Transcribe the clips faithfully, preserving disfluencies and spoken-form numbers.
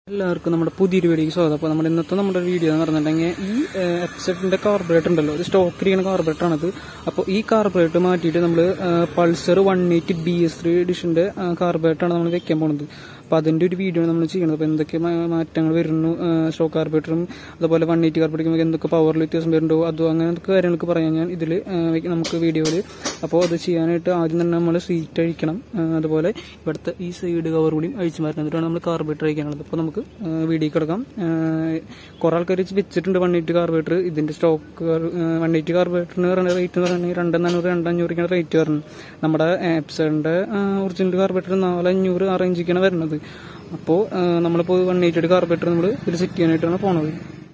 എല്ലാവർക്കും നമ്മുടെ പുതിയൊരു വീഡിയോക്ക് സ്വാഗതം. അപ്പോൾ നമ്മുടെ ഇന്നത്തെ നമ്മുടെ വീഡിയോ എന്ന് പറഞ്ഞിട്ടുണ്ടെങ്കിൽ ഈ എപ്സെറ്റിന്റെ കാർബറേറ്റർ ഉണ്ടല്ലോ, ഇത് സ്റ്റോക്ക് ഇരിക്കുന്ന കാർബറേറ്റർ ആണത്. അപ്പോൾ ഈ കാർബറേറ്റർ മാറ്റിയിട്ട് നമ്മൾ Pulsar one eighty B S three എഡിഷന്റെ കാർബറേറ്റർ ആണ് നമ്മൾ വെക്കാൻ പോകുന്നത്. അപ്പോൾ അതിന്റെ ഒരു വീഡിയോ ആണ് നമ്മൾ ചെയ്യുന്നത്. അപ്പോൾ എന്തൊക്കെ മാറ്റങ്ങൾ വരുന്നു സ്റ്റോക്ക് കാർബറേറ്ററും അതുപോലെ വൺ എയ്റ്റി കാർബറേറ്ററും എന്തൊക്കെ പവറിൽ വ്യത്യാസം വരുന്നുണ്ടോ അതോ അങ്ങനത്തെ കാര്യങ്ങൾക്ക് പറയാൻ ഞാൻ ഇതിൽ നമുക്ക് വീഡിയോയിൽ. അപ്പോൾ അത് ചെയ്യാനായിട്ട് ആദ്യം തന്നെ നമ്മൾ സീറ്റ് അഴിക്കണം, അതുപോലെ ഇവിടുത്തെ ഈ സൈഡ് കവർ കൂടി അഴിച്ചു മാറ്റണം. എന്നിട്ടാണ് നമ്മൾ കാർബറേറ്റർ അഴിക്കാനുള്ളത്. അപ്പോൾ നമുക്ക് വീഡിയോ കിടക്കാം. കുറെ ആൾക്കാർ വെച്ചിട്ടുണ്ട് വൺ എയ്റ്റി കാർബറേറ്റർ. ഇതിന്റെ സ്റ്റോക്ക് വൺ എയ്റ്റി കാർബറേറ്ററിന് പറയുന്ന റേറ്റ് എന്ന് പറയുന്നത് രണ്ട് നാനൂറ് രണ്ട് അഞ്ഞൂറിക്കാണ് റേറ്റ് വരുന്നത്. നമ്മുടെ എപ്സണിന്റെ ഒറിജിനൽ കാർബറേറ്റർ നാല് അഞ്ഞൂറ് ആ റേഞ്ചിക്കാണ് വരുന്നത്. അപ്പോൾ നമ്മളിപ്പോൾ വൺ എയ്റ്റിയുടെ കാർബറേറ്റർ നമ്മൾ ഇതിൽ സെറ്റ് ചെയ്യാനായിട്ടാണ് പോണത്.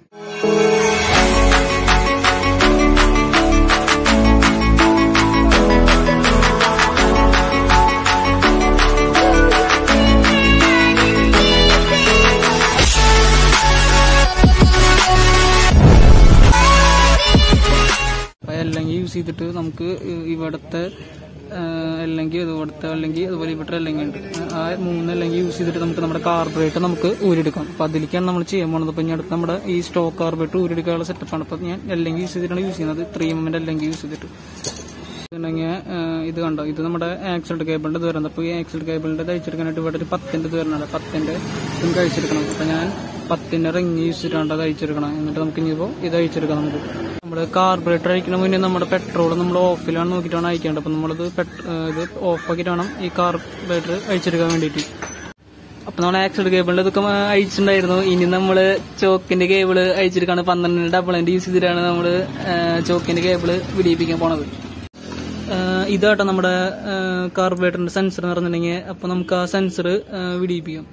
അല്ലെങ്കിൽ യൂസ് ചെയ്തിട്ട് നമുക്ക് ഇവിടുത്തെ അല്ലെങ്കിൽ ഇവിടുത്തെ അല്ലെങ്കിൽ അതുപോലെ ഇവിടെ അല്ലെങ്കിൽ ഉണ്ട് ആ മൂന്ന് അല്ലെങ്കിൽ യൂസ് ചെയ്തിട്ട് നമുക്ക് നമ്മുടെ കാർബറേറ്റർ നമുക്ക് ഊരെടുക്കാം. അപ്പൊ അതിലേക്കാണ് നമ്മൾ ചെയ്യാൻ പോകുന്നത്. അപ്പൊ ഞാൻ അടുത്ത് നമ്മുടെ ഈ സ്റ്റോക്ക് കാർബറേറ്റർ ഊരെടുക്കാനുള്ള സെറ്റപ്പാണ്. അപ്പൊ ഞാൻ അല്ലെങ്കിൽ യൂസ് ചെയ്തിട്ടാണ് യൂസ് ചെയ്യുന്നത്, ത്രീ എം എമ്മിന്റെ അല്ലെങ്കിൽ യൂസ് ചെയ്തിട്ട്. അല്ലെങ്കിൽ ഇത് കണ്ടോ, ഇത് നമ്മുടെ ആക്സിലേറ്റർ കേബിളിന്റെ ഇത് വരുന്നത്. അപ്പോൾ ഈ ആക്സിലേറ്റർ കേബിളിന്റെ അയച്ചെടുക്കാനായിട്ട് ഇവിടെ ഒരു പത്തിന്റെ ഇത് വരുന്നുണ്ട്. പത്തിന്റെ നമുക്ക് അയച്ചെടുക്കണം. അപ്പൊ ഞാൻ പത്തിന്റെ റിങ് യൂസ് ചെയ്തിട്ടാണ് അത് അയച്ചെടുക്കണം. എന്നിട്ട് നമുക്ക് ഇനിയിപ്പോൾ ഇത് അയച്ചെടുക്കാം. നമുക്ക് നമ്മുടെ കാർബറേറ്റർ അയക്കണ മുന്നേ നമ്മുടെ പെട്രോൾ നമ്മൾ ഓഫിലാണ് നോക്കിയിട്ടാണ് അയക്കേണ്ടത്. അപ്പൊ നമ്മളിത് ഇത് ഓഫ് ആക്കിയിട്ട് വേണം ഈ കാർബറേറ്റർ അയച്ചെടുക്കാൻ വേണ്ടിയിട്ട്. അപ്പൊ നമ്മൾ ആക്സിലേറ്റർ കേബിളിന്റെ ഇതൊക്കെ അയച്ചിട്ടുണ്ടായിരുന്നു. ഇനി നമ്മള് ചോക്കിന്റെ കേബിള് അയച്ചെടുക്കാണ്. പന്ത്രണ്ട് ഡബിൾ എൻഡ് യൂസ് ചെയ്തിട്ടാണ് നമ്മള് ചോക്കിന്റെ കേബിള് വിടിയിപ്പിക്കാൻ പോണത്. ഇതാട്ടോ നമ്മുടെ കാർബറേറ്ററിന്റെ സെൻസർ എന്ന് പറഞ്ഞിട്ടുണ്ടെങ്കിൽ. അപ്പൊ നമുക്ക് ആ സെൻസർ വിടിയിപ്പിക്കാം.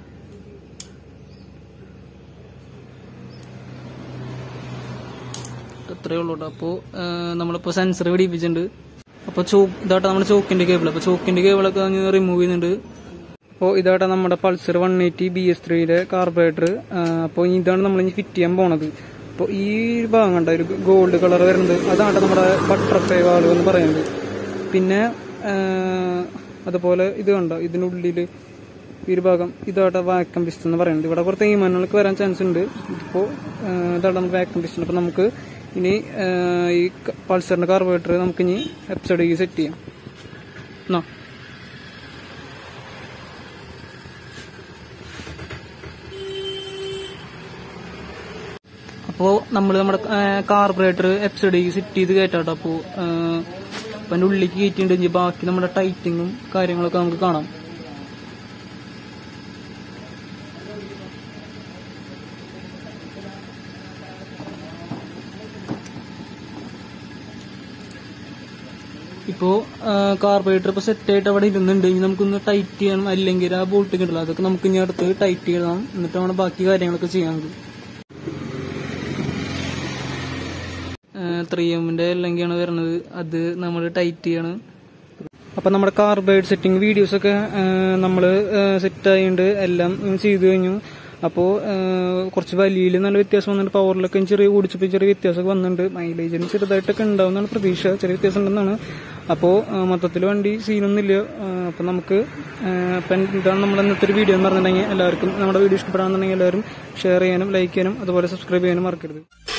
അത്രേ ഉള്ളൂ കേട്ടോ. അപ്പോൾ നമ്മളിപ്പോൾ സെൻസർ പിടിപ്പിച്ചിട്ടുണ്ട്. അപ്പോൾ ചോ ഇതാട്ടോ നമ്മുടെ ചോക്കിന്റെ കേബിൾ. അപ്പോൾ ചോക്കിന്റെ കേബിളൊക്കെ റിമൂവ് ചെയ്യുന്നുണ്ട്. അപ്പോൾ ഇതാട്ടോ നമ്മുടെ Pulsar one eighty B S ത്രീയുടെ കാർബറേറ്റർ. അപ്പോൾ ഇതാണ് നമ്മൾ ഇനി ഫിറ്റ് ചെയ്യാൻ പോണത്. അപ്പോൾ ഈ ഭാഗം കണ്ട ഒരു ഗോൾഡ് കളർ വരുന്നത്, അതാണ് നമ്മുടെ ബട്ടർഫ്ലൈ വാൽവ് എന്ന് പറയുന്നത്. പിന്നെ അതുപോലെ ഇത് കണ്ടോ, ഇതിനുള്ളിൽ ഈ ഒരു ഭാഗം ഇതായിട്ട് വാക്കം പിസ്റ്റൺ എന്ന് പറയുന്നത്. ഇവിടെ കുറച്ച് തീരുമാനങ്ങൾക്ക് വരാൻ ചാൻസ് ഉണ്ട്. ഇതിപ്പോൾ ഇതാണ് നമുക്ക് വാക്കം പിസ്റ്റൺ. അപ്പൊ നമുക്ക് ഇനി ഈ പൾസറിന്റെ കാർബറേറ്റർ നമുക്ക് ഇനി എപ്സൈഡിലേക്ക് സെറ്റ് ചെയ്യാം. എന്നാ അപ്പോൾ നമ്മൾ നമ്മുടെ കാർബറേറ്റർ എപ്സൈഡിലേക്ക് സെറ്റ് ചെയ്ത് കയറ്റാട്ടോ. അപ്പോൾ അപ്പൊ അതിന്റെ ഉള്ളിലേക്ക് കയറ്റിയിട്ടുണ്ടെങ്കിൽ ബാക്കി നമ്മുടെ ടൈറ്റിങ്ങും കാര്യങ്ങളൊക്കെ നമുക്ക് കാണാം. ഇപ്പോ കാർബറേറ്റർ ഇപ്പൊ സെറ്റ് ആയിട്ട് അവിടെ ഇരുന്നുണ്ട്. ഇനി നമുക്കൊന്ന് ടൈറ്റ് ചെയ്യണം, അല്ലെങ്കിൽ ആ ബോൾട്ട് കിട്ടില്ല, അതൊക്കെ നമുക്ക് ഇനി അടുത്ത് ടൈറ്റ് ചെയ്യണം. എന്നിട്ട് വേണം ബാക്കി കാര്യങ്ങളൊക്കെ ചെയ്യാൻ. ത്രീ എമ്മിന്റെ എല്ലെങ്കിയാണ് വരുന്നത്, അത് നമ്മൾ ടൈറ്റ് ചെയ്യണം. അപ്പൊ നമ്മുടെ കാർബറേറ്റർ സെറ്റിംഗ് വീഡിയോസ് ഒക്കെ നമ്മൾ സെറ്റ് ആയിട്ടുണ്ട്, എല്ലാം ചെയ്തു കഴിഞ്ഞു. അപ്പോൾ കുറച്ച് വലിയിൽ നല്ല വ്യത്യാസം വന്നിട്ടുണ്ട്, പവറിലൊക്കെ ചെറിയ ഓടിച്ചപ്പോൾ ചെറിയ വ്യത്യാസമൊക്കെ വന്നിട്ടുണ്ട്. മൈലേജിന് ചെറുതായിട്ടൊക്കെ ഉണ്ടാവുന്നതാണ് പ്രതീക്ഷ, ചെറിയ വ്യത്യാസം ഉണ്ടെന്നാണ്. അപ്പോൾ മൊത്തത്തിൽ വണ്ടി സീനൊന്നുമില്ല. അപ്പം നമുക്ക് ഇപ്പം ഇതാണ് നമ്മുടെ ഇന്നത്തെ ഒരു വീഡിയോ എന്ന് പറഞ്ഞിട്ടുണ്ടെങ്കിൽ എല്ലാവർക്കും നമ്മുടെ വീഡിയോ ഇഷ്ടപ്പെടാന്നുണ്ടെങ്കിൽ എല്ലാവരും ഷെയർ ചെയ്യാനും ലൈക്ക് ചെയ്യാനും അതുപോലെ സബ്സ്ക്രൈബ് ചെയ്യാനും മറക്കരുത്.